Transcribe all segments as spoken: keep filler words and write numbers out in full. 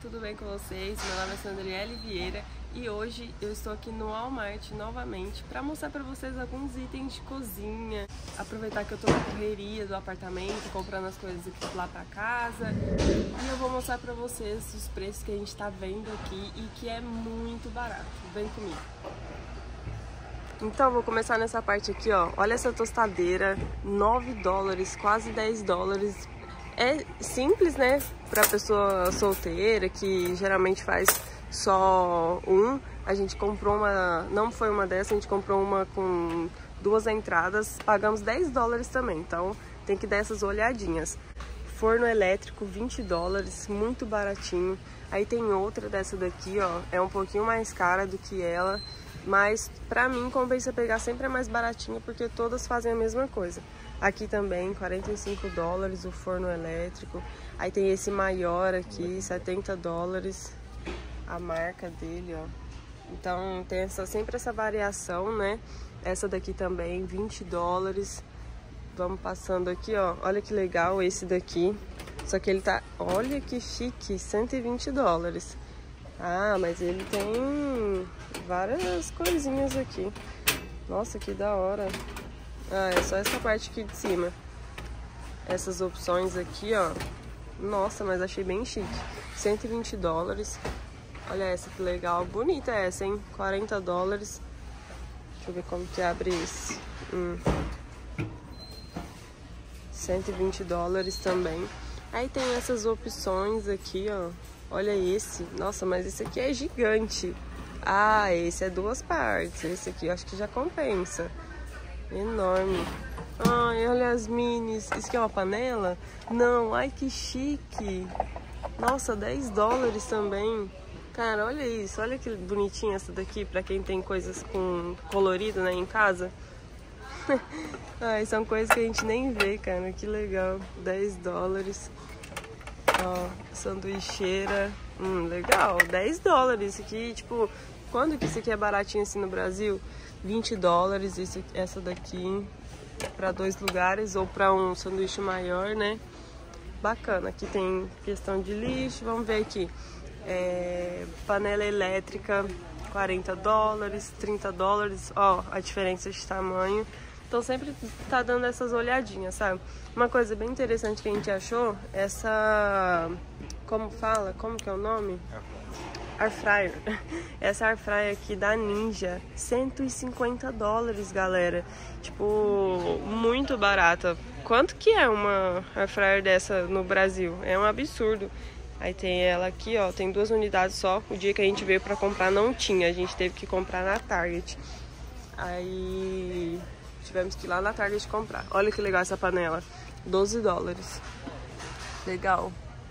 tudo bem com vocês? Meu nome é Sandriele Vieira e hoje eu estou aqui no Walmart novamente para mostrar para vocês alguns itens de cozinha, aproveitar que eu tô na correria do apartamento, comprando as coisas aqui lá para casa, e eu vou mostrar para vocês os preços que a gente está vendo aqui e que é muito barato. Vem comigo! Então, vou começar nessa parte aqui, ó. Olha essa tostadeira, nove dólares, quase dez dólares. É simples, né? Pra pessoa solteira, que geralmente faz só um. A gente comprou uma, não foi uma dessa, a gente comprou uma com duas entradas. Pagamos dez dólares também, então tem que dar essas olhadinhas. Forno elétrico, vinte dólares, muito baratinho. Aí tem outra dessa daqui, ó. É um pouquinho mais cara do que ela. Mas pra mim compensa pegar sempre a mais baratinha, porque todas fazem a mesma coisa. Aqui também, quarenta e cinco dólares o forno elétrico. Aí tem esse maior aqui, setenta dólares a marca dele, ó. Então tem essa, sempre essa variação, né? Essa daqui também, vinte dólares. Vamos passando aqui, ó. Olha que legal esse daqui. Só que ele tá, olha que chique, cento e vinte dólares. Ah, mas ele tem várias coisinhas aqui. Nossa, que da hora. Ah, é só essa parte aqui de cima. Essas opções aqui, ó. Nossa, mas achei bem chique. cento e vinte dólares. Olha essa que legal. Bonita essa, hein? quarenta dólares. Deixa eu ver como que abre esse. Hum. cento e vinte dólares também. Aí tem essas opções aqui, ó. Olha esse. Nossa, mas esse aqui é gigante. Ah, esse é duas partes. Esse aqui eu acho que já compensa. Enorme. Ai, olha as minis. Isso aqui é uma panela? Não, ai que chique. Nossa, dez dólares também. Cara, olha isso. Olha que bonitinha essa daqui pra quem tem coisas com colorido, né, em casa. Ai, são coisas que a gente nem vê, cara. Que legal. dez dólares. Ó, sanduicheira. Hum, legal. dez dólares. Isso aqui, tipo, quando que isso aqui é baratinho assim no Brasil? vinte dólares. Isso, essa daqui para dois lugares ou para um sanduíche maior, né? Bacana. Aqui tem questão de lixo. Vamos ver aqui. É, panela elétrica, quarenta dólares, trinta dólares. Ó, a diferença de tamanho. Então sempre tá dando essas olhadinhas, sabe? Uma coisa bem interessante que a gente achou, essa... Como fala? Como que é o nome? Air fryer. Essa air fryer aqui da Ninja, cento e cinquenta dólares, galera. Tipo, muito barata. Quanto que é uma air fryer dessa no Brasil? É um absurdo. Aí tem ela aqui, ó, tem duas unidades só. O dia que a gente veio pra comprar não tinha, a gente teve que comprar na Target. Aí... tivemos que ir lá na Target comprar. Olha que legal essa panela. doze dólares. Legal.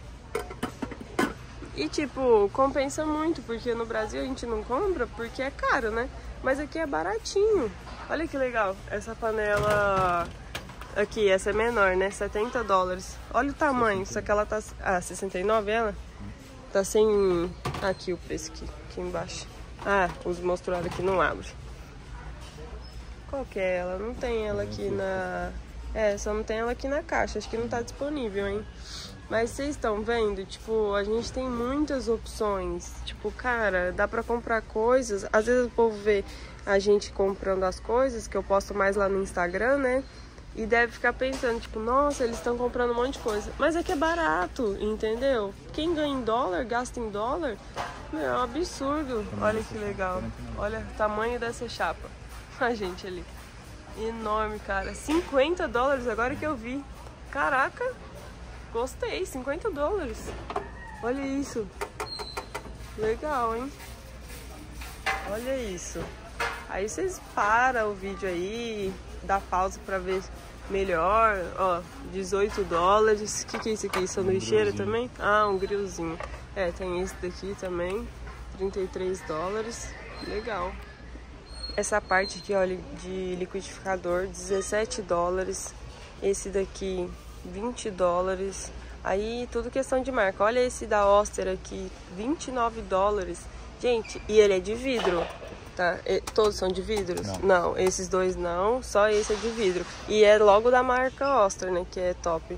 E tipo, compensa muito, porque no Brasil a gente não compra porque é caro, né? Mas aqui é baratinho. Olha que legal. Essa panela aqui, essa é menor, né? setenta dólares. Olha o tamanho. Só que ela tá... Ah, sessenta e nove ela? Tá sem... Aqui o preço aqui, aqui embaixo. Ah, os mostrados aqui não abre. Qual que é ela? Não tem ela aqui na... É, só não tem ela aqui na caixa. Acho que não tá disponível, hein? Mas vocês estão vendo? Tipo, a gente tem muitas opções. Tipo, cara, dá pra comprar coisas. Às vezes o povo vê a gente comprando as coisas, que eu posto mais lá no Instagram, né? E deve ficar pensando, tipo, nossa, eles estão comprando um monte de coisa. Mas é que é barato, entendeu? Quem ganha em dólar, gasta em dólar, é um absurdo. Olha que legal. Olha o tamanho dessa chapa. A gente ali. Enorme, cara. cinquenta dólares agora que eu vi. Caraca. Gostei. cinquenta dólares. Olha isso. Legal, hein? Olha isso. Aí vocês param o vídeo aí. Dá pausa pra ver melhor. Ó, dezoito dólares. O que que é isso aqui? Sanduicheira um também? Ah, um grillzinho. É, tem esse daqui também. trinta e três dólares. Legal. Essa parte aqui, olha, de liquidificador, dezessete dólares. Esse daqui, vinte dólares. Aí, tudo questão de marca. Olha esse da Oster aqui, vinte e nove dólares. Gente, e ele é de vidro, tá? E, todos são de vidros? Não. Não, esses dois não, só esse é de vidro. E é logo da marca Oster, né, que é top.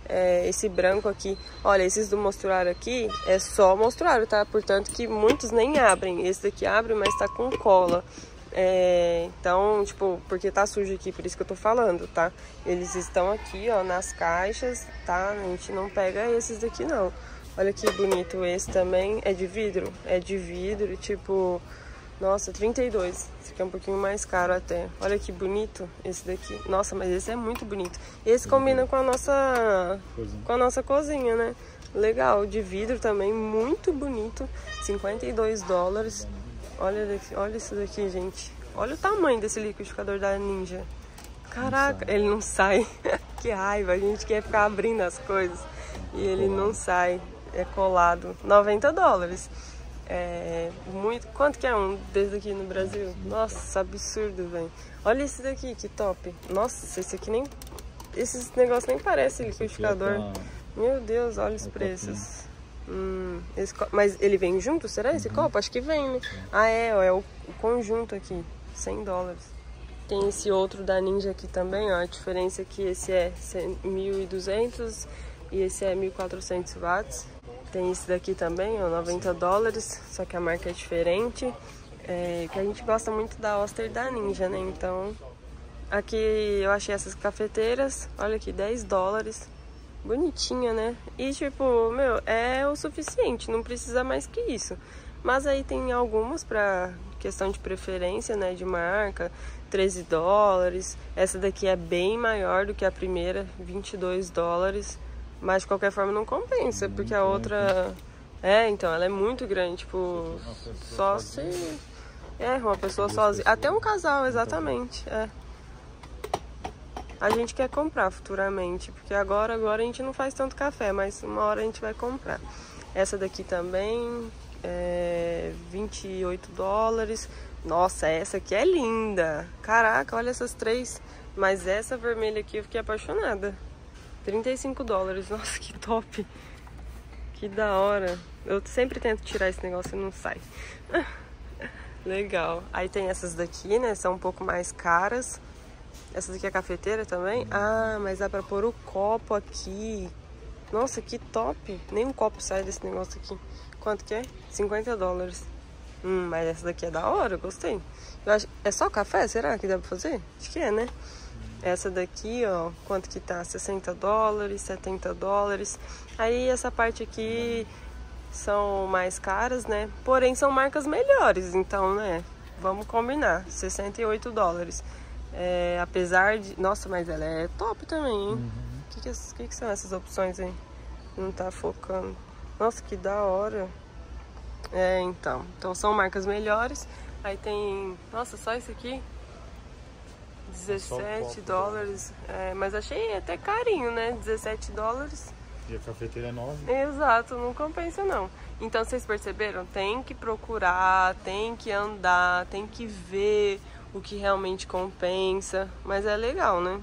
É, esse branco aqui, olha, esses do mostruário aqui é só mostruário, tá? Portanto que muitos nem abrem. Esse daqui abre, mas tá com cola. É, então, tipo, porque tá sujo aqui, por isso que eu tô falando, tá? Eles estão aqui, ó, nas caixas, tá? A gente não pega esses daqui, não. Olha que bonito esse também. É de vidro? É de vidro, tipo... Nossa, trinta e dois. Esse aqui é um pouquinho mais caro até. Olha que bonito esse daqui. Nossa, mas esse é muito bonito. Esse combina com a nossa cozinha. com a nossa cozinha, né? Legal, de vidro também, muito bonito. cinquenta e dois dólares. Olha, daqui, olha isso daqui, gente. Olha o tamanho desse liquidificador da Ninja. Caraca, não ele não sai. Que raiva, a gente quer ficar abrindo as coisas e ele não sai. É colado. noventa dólares. É muito. Quanto que é um desse aqui no Brasil? Nossa, absurdo, velho. Olha esse daqui, que top. Nossa, esse aqui nem. Esses negócios nem parecem liquidificador. Meu Deus, olha os preços. Hum, esse co... Mas ele vem junto? Será esse copo? Acho que vem, né? Ah, é, ó, é o, o conjunto aqui. cem dólares. Tem esse outro da Ninja aqui também, ó. A diferença é que esse é mil e duzentos e esse é mil e quatrocentos watts. Tem esse daqui também, ó, noventa dólares, só que a marca é diferente. É, que a gente gosta muito da Oster e da Ninja, né? Então, aqui eu achei essas cafeteiras, olha aqui, dez dólares. Bonitinha, né? E tipo, meu, é o suficiente, não precisa mais que isso. Mas aí tem algumas pra questão de preferência, né? De marca, treze dólares. Essa daqui é bem maior do que a primeira, vinte e dois dólares. Mas de qualquer forma não compensa, muito porque a outra... É, então, ela é muito grande, tipo, só se... É, uma pessoa sozinha. Até um casal, exatamente, é. A gente quer comprar futuramente, porque agora, agora a gente não faz tanto café, mas uma hora a gente vai comprar. Essa daqui também, é vinte e oito dólares. Nossa, essa aqui é linda. Caraca, olha essas três. Mas essa vermelha aqui eu fiquei apaixonada. trinta e cinco dólares, nossa, que top. Que da hora. Eu sempre tento tirar esse negócio e não sai. Legal. Aí tem essas daqui, né, são um pouco mais caras. Essa daqui é cafeteira também? Ah, mas dá pra pôr o copo aqui. Nossa, que top. Nem um copo sai desse negócio aqui. Quanto que é? cinquenta dólares. Hum, mas essa daqui é da hora, eu gostei. Eu acho... É só café? Será que dá pra fazer? Acho que é, né? Essa daqui, ó, quanto que tá? sessenta dólares, setenta dólares. Aí essa parte aqui são mais caras, né? Porém são marcas melhores, então, né? Vamos combinar. sessenta e oito dólares. É, apesar de... Nossa, mas ela é top também, hein? O uhum. que, que, que, que são essas opções aí? Não tá focando. Nossa, que da hora. É, então. Então são marcas melhores. Aí tem... Nossa, só esse aqui. dezessete dólares. É, mas achei até carinho, né? dezessete dólares. E a cafeteira é nova? Exato, não compensa não. Então vocês perceberam? Tem que procurar, tem que andar, tem que ver o que realmente compensa, mas é legal, né?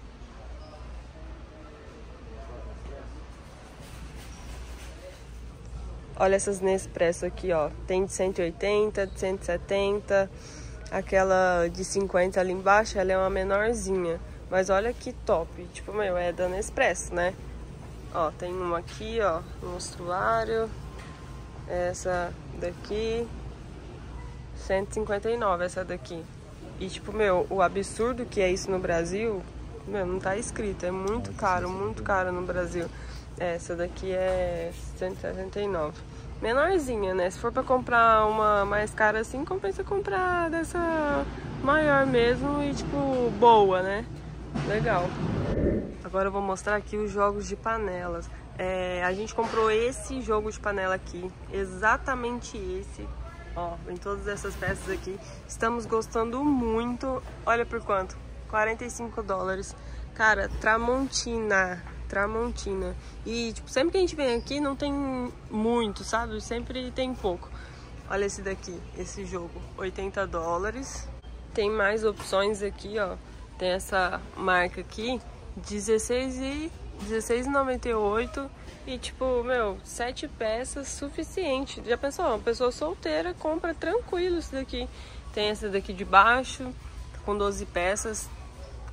Olha essas Nespresso aqui, ó. Tem de cento e oitenta, de cento e setenta. Aquela de cinquenta ali embaixo, ela é uma menorzinha. Mas olha que top. Tipo, meu, é da Nespresso, né? Ó, tem uma aqui, ó, no mostruário. Essa daqui. cento e cinquenta e nove essa daqui. E tipo, meu, o absurdo que é isso no Brasil, meu, não tá escrito. É muito caro, muito caro no Brasil. Essa daqui é cento e sessenta e nove. Menorzinha, né? Se for pra comprar uma mais cara assim, compensa comprar dessa maior mesmo e tipo, boa, né? Legal. Agora eu vou mostrar aqui os jogos de panelas. É, a gente comprou esse jogo de panela aqui, exatamente esse. Ó, em todas essas peças aqui. Estamos gostando muito. Olha por quanto? quarenta e cinco dólares. Cara, Tramontina. Tramontina. E, tipo, sempre que a gente vem aqui não tem muito, sabe? Sempre tem pouco. Olha esse daqui, esse jogo. oitenta dólares. Tem mais opções aqui, ó. Tem essa marca aqui. dezesseis e noventa e oito. E, tipo, meu, sete peças, suficiente. Já pensou? Uma pessoa solteira compra tranquilo isso daqui. Tem essa daqui de baixo, com doze peças.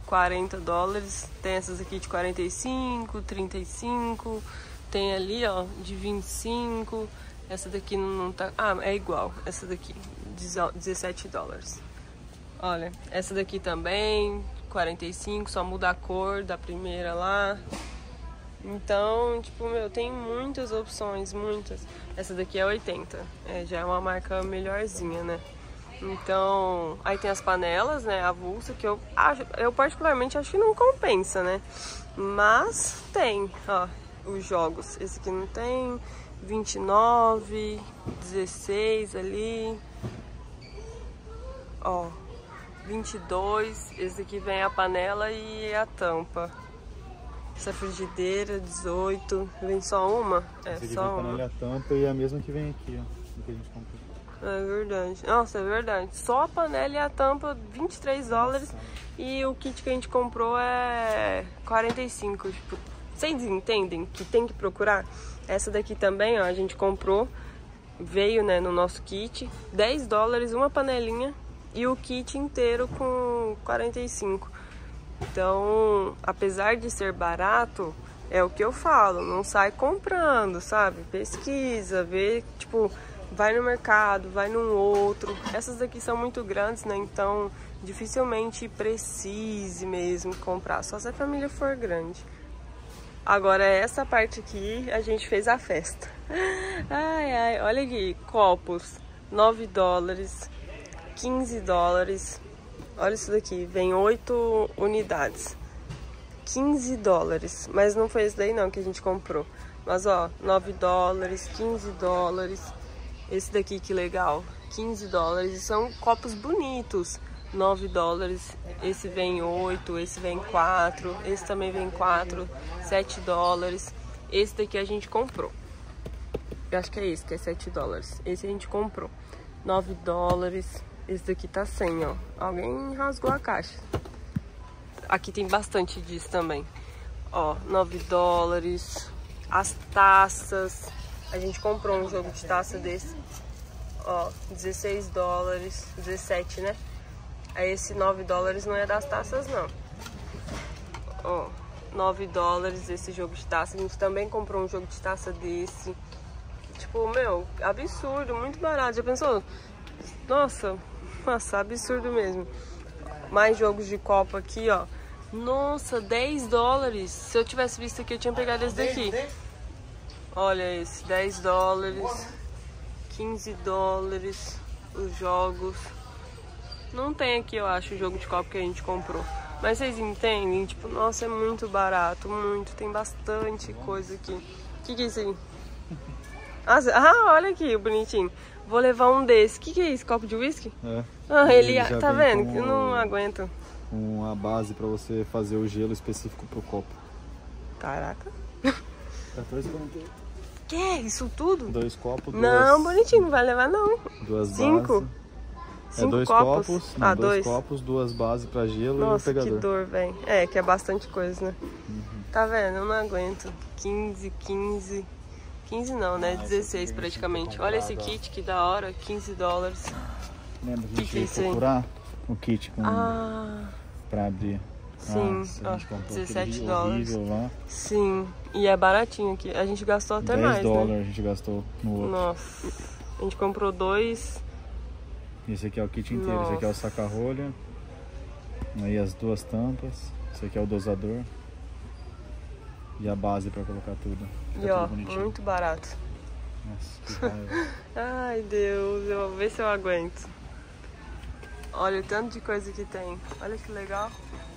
quarenta dólares. Tem essas aqui de quarenta e cinco, trinta e cinco. Tem ali, ó, de vinte e cinco. Essa daqui não tá... Ah, é igual. Essa daqui, dezessete dólares. Olha, essa daqui também, quarenta e cinco. Só muda a cor da primeira lá. Então, tipo, meu, tem muitas opções, muitas. Essa daqui é oitenta. É, já é uma marca melhorzinha, né? Então, aí tem as panelas, né, avulsa, que eu acho, eu particularmente acho que não compensa, né? Mas tem, ó, os jogos. Esse aqui não tem, vinte e nove, dezesseis ali. Ó, vinte e dois, esse aqui vem a panela e a tampa. Essa frigideira, dezoito, vem só uma? É, esse aqui só vem a uma. panela e a tampa e a mesma que vem aqui, ó, do que a gente comprou. É verdade. Nossa, é verdade. Só a panela e a tampa, vinte e três dólares. Nossa. E o kit que a gente comprou é quarenta e cinco. Tipo, vocês entendem que tem que procurar? Essa daqui também, ó, a gente comprou. Veio, né, no nosso kit. dez dólares, uma panelinha. E o kit inteiro com quarenta e cinco. Então, apesar de ser barato, é o que eu falo. Não sai comprando, sabe? Pesquisa, vê, tipo... Vai no mercado, vai num outro. Essas daqui são muito grandes, né? Então, dificilmente precise mesmo comprar. Só se a família for grande. Agora, essa parte aqui, a gente fez a festa. Ai, ai, olha aqui. Copos, nove dólares, quinze dólares. Olha isso daqui, vem oito unidades. quinze dólares. Mas não foi esse daí não que a gente comprou. Mas, ó, nove dólares, quinze dólares... Esse daqui que legal, quinze dólares, e são copos bonitos, nove dólares, esse vem oito, esse vem quatro, esse também vem quatro, sete dólares, esse daqui a gente comprou, eu acho que é esse que é sete dólares, esse a gente comprou, nove dólares, esse daqui tá cem, ó, alguém rasgou a caixa, aqui tem bastante disso também, ó, nove dólares, as taças... A gente comprou um jogo de taça desse, ó, dezesseis dólares, dezessete, né? Aí esse nove dólares não é das taças, não. Ó, nove dólares esse jogo de taça. A gente também comprou um jogo de taça desse. Tipo, meu, absurdo, muito barato. Já pensou? Nossa, nossa, absurdo mesmo. Mais jogos de copo aqui, ó. Nossa, dez dólares. Se eu tivesse visto aqui, eu tinha pegado esse daqui. Olha esse, dez dólares, quinze dólares, os jogos. Não tem aqui, eu acho, o jogo de copo que a gente comprou. Mas vocês entendem? Tipo, nossa, é muito barato, muito. Tem bastante coisa aqui. O que que é isso aí? Ah, olha aqui, o bonitinho. Vou levar um desse. O que que é isso? Copo de whisky? É. Ah, ele, ele tá vendo? Com Eu não aguento. Uma base pra você fazer o gelo específico pro copo. Caraca. quatorze e quarenta e oito. Que é isso tudo? Dois copos, duas... Não, bonitinho, não vai levar não. Duas Cinco? bases. Cinco é dois copos? copos, não, ah, dois, dois copos, duas bases pra gelo. Nossa, e o pegador. que dor, velho. É, que é bastante coisa, né? Uhum. Tá vendo? Eu não aguento. quinze, quinze. quinze não, né? Ah, dezesseis praticamente. Olha esse kit, que da hora. quinze dólares. Lembra que a Que gente que é ia isso aí? procurar o kit com... Ah, pra abrir? sim. Ah, a gente Ó, comprou dezessete aquele dólares. horrível lá. Sim. E é baratinho aqui. A gente gastou até mais, dez dólares né? a gente gastou no outro. Nossa. A gente comprou dois. Esse aqui é o kit inteiro. Nossa. Esse aqui é o saca-rolha. Aí as duas tampas. Esse aqui é o dosador. E a base pra colocar tudo. Fica E ó, tudo bonitinho. muito barato. Nossa, que raiva. Ai, Deus. Eu vou ver se eu aguento. Olha o tanto de coisa que tem. Olha que legal.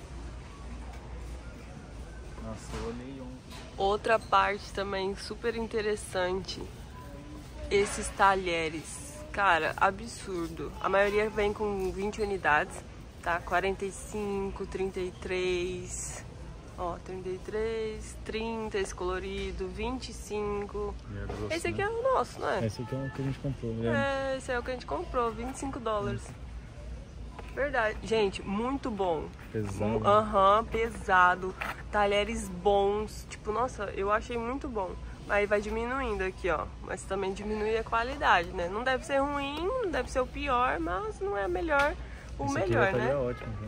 Nossa, eu olhei ontem. Outra parte também super interessante. Esses talheres. Cara, absurdo. A maioria vem com vinte unidades, tá? quarenta e cinco, trinta e três. Ó, trinta e três, trinta, esse colorido, vinte e cinco. É grosso, Esse aqui né? é o nosso, não é? Esse aqui é o que a gente comprou, né? É, esse é o que a gente comprou, vinte e cinco dólares. Verdade. Gente, muito bom. Pesado. Aham, uhum, pesado. Talheres bons. Tipo, nossa, eu achei muito bom. Aí vai diminuindo aqui, ó. Mas também diminui a qualidade, né? Não deve ser ruim, não deve ser o pior, mas não é melhor o Esse melhor, aqui né? é ótimo, viu?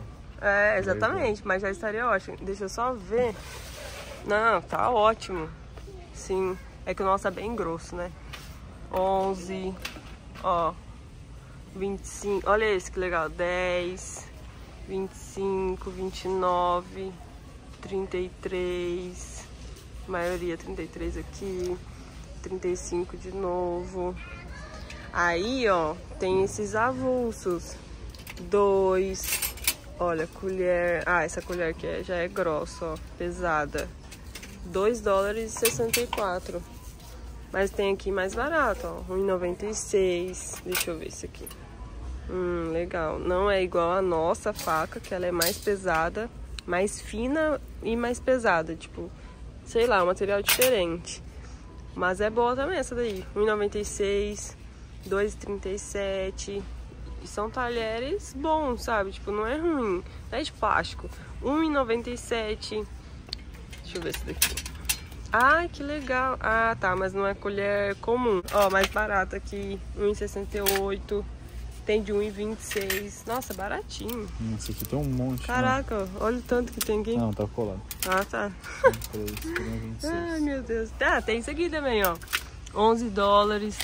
É, exatamente, mas já estaria ótimo. Deixa eu só ver. Não, tá ótimo. Sim, é que o nosso é bem grosso, né? onze, ó, vinte e cinco, olha esse que legal, dez, vinte e cinco, vinte e nove, trinta e três, maioria trinta e três aqui, trinta e cinco de novo. Aí, ó, tem esses avulsos, dois, olha, colher, ah, essa colher aqui é, já é grossa, ó, pesada, dois dólares e sessenta e quatro. Mas tem aqui mais barato, ó, um real e noventa e seis, deixa eu ver esse aqui. Hum, legal, não é igual a nossa faca, que ela é mais pesada, mais fina e mais pesada, tipo, sei lá, um material diferente. Mas é boa também essa daí, um real e noventa e seis, dois reais e trinta e sete. E são talheres bons, sabe? Tipo, não é ruim. Não é de plástico. um real e noventa e sete. Deixa eu ver esse daqui. Ai, que legal. Ah, tá, mas não é colher comum. Ó, mais barato aqui, um real e sessenta e oito. Tem de um real e vinte e seis. Nossa, baratinho. Esse aqui tem um monte. Caraca, não. Olha o tanto que tem aqui. Não, tá colado. Ah, tá. três, vinte e seis. Ai, meu Deus. Ah, tem isso aqui também, ó. onze dólares.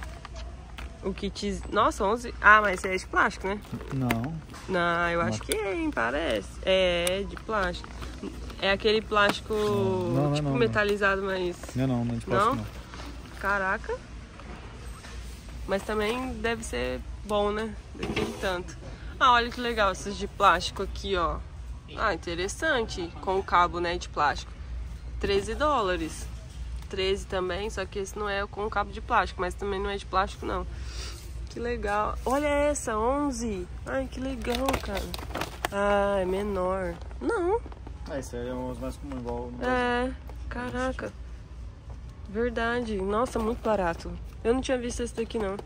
O kit... Nossa, onze... Ah, mas esse é de plástico, né? Não. Não, eu acho que é, hein? Parece. É, de plástico. É aquele plástico, não, não, tipo, não, metalizado, mas... Não, não, não é de plástico, não? não. Caraca. Mas também deve ser bom, né? Daquele tanto. Ah, olha que legal esses de plástico aqui, ó. Ah, interessante. Com o cabo, né, de plástico. treze dólares. treze também, só que esse não é com cabo de plástico, mas também não é de plástico, não. Que legal. Olha essa, onze. Ai, que legal, cara. Ah, é menor. Não. Ah, esse aí é um mais comum, igual no É, caraca. Verdade. Nossa, muito barato. Eu não tinha visto esse daqui, não.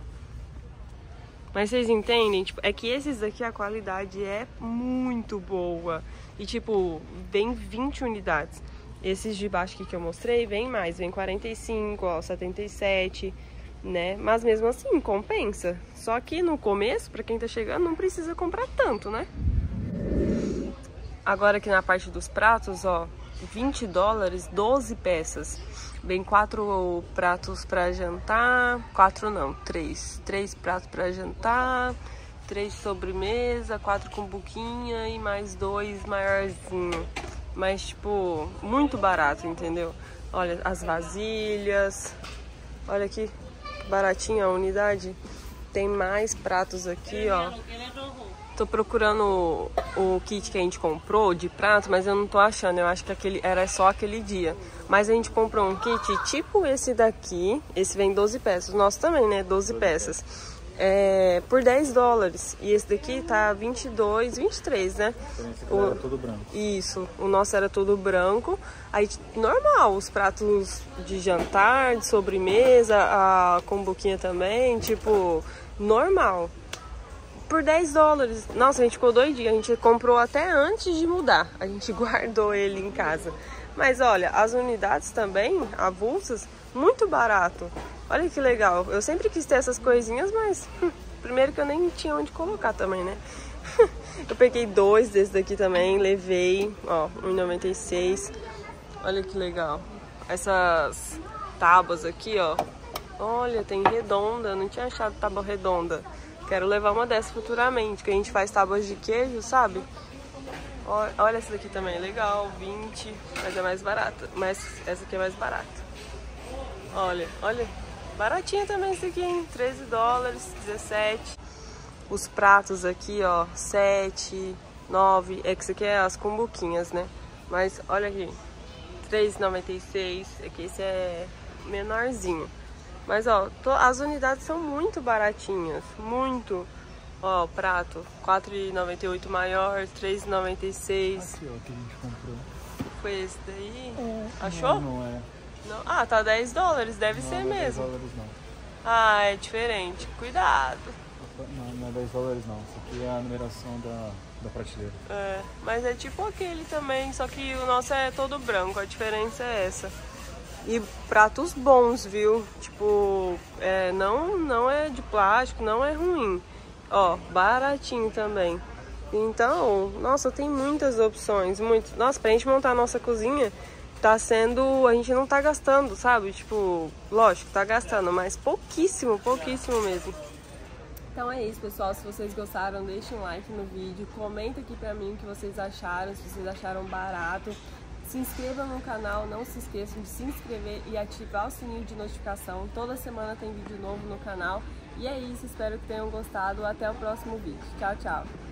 Mas vocês entendem? Tipo, é que esses daqui, a qualidade é muito boa. E, tipo, vem vinte unidades. Esses de baixo aqui que eu mostrei, vem mais. Vem quarenta e cinco, ó, setenta e sete, né? Mas mesmo assim, compensa. Só que no começo, pra quem tá chegando, não precisa comprar tanto, né? Agora aqui na parte dos pratos, ó, vinte dólares, doze peças. Vem quatro pratos pra jantar, quatro não, três. Três pratos pra jantar, três sobremesa, quatro com buquinha e mais dois maiorzinho. Mas, tipo, muito barato, entendeu? Olha, as vasilhas. Olha aqui, baratinha a unidade. Tem mais pratos aqui, ó. Tô procurando o, o kit que a gente comprou de prato, mas eu não tô achando. Eu acho que aquele era só aquele dia. Mas a gente comprou um kit tipo esse daqui. Esse vem doze peças. O nosso também, né? doze peças. É, por dez dólares. E esse daqui tá vinte e dois, vinte e três, né? O era todo branco. Isso. O nosso era todo branco. Aí, normal, os pratos de jantar, de sobremesa, a combuquinha também, tipo, normal. Por dez dólares. Nossa, a gente ficou doidinho. A gente comprou até antes de mudar. A gente guardou ele em casa. Mas olha, as unidades também, avulsas, muito barato. Olha que legal. Eu sempre quis ter essas coisinhas, mas hum, primeiro que eu nem tinha onde colocar também, né? Eu peguei dois desses daqui também, levei, ó, um real e noventa e seis. Olha que legal. Essas tábuas aqui, ó. Olha, tem redonda. Não tinha achado tábua redonda. Quero levar uma dessas futuramente, que a gente faz tábuas de queijo, sabe? Olha essa daqui também, legal, vinte, mas é mais barata. Mas essa aqui é mais barata. Olha, olha, baratinha também essa aqui, hein? treze dólares, dezessete. Os pratos aqui, ó, sete, nove. É que isso aqui é as cumbuquinhas, né? Mas olha aqui, três reais e noventa e seis. Aqui esse é menorzinho. Mas, ó, as unidades são muito baratinhas, muito. Ó, prato, quatro reais e noventa e oito maior, três reais e noventa e seis. Aqui, ó, que a gente comprou. Foi esse daí? É, achou? Não, não é. Não. Ah, tá dez dólares, deve não, ser não é mesmo. dez dólares, não. Ah, é diferente, cuidado. Não, não é dez dólares, não. Isso aqui é a numeração da, da prateleira. É, mas é tipo aquele também, só que o nosso é todo branco, a diferença é essa. E pratos bons, viu? Tipo, é, não, não é de plástico, não é ruim. Ó, baratinho também. Então, nossa, tem muitas opções, muitas. Nossa, pra gente montar a nossa cozinha, tá sendo... A gente não tá gastando, sabe? Tipo, lógico, tá gastando, mas pouquíssimo, pouquíssimo mesmo. Então é isso, pessoal. Se vocês gostaram, deixem um like no vídeo. Comenta aqui pra mim o que vocês acharam, se vocês acharam barato. Se inscrevam no canal, não se esqueçam de se inscrever e ativar o sininho de notificação. Toda semana tem vídeo novo no canal. E é isso, espero que tenham gostado. Até o próximo vídeo. Tchau, tchau!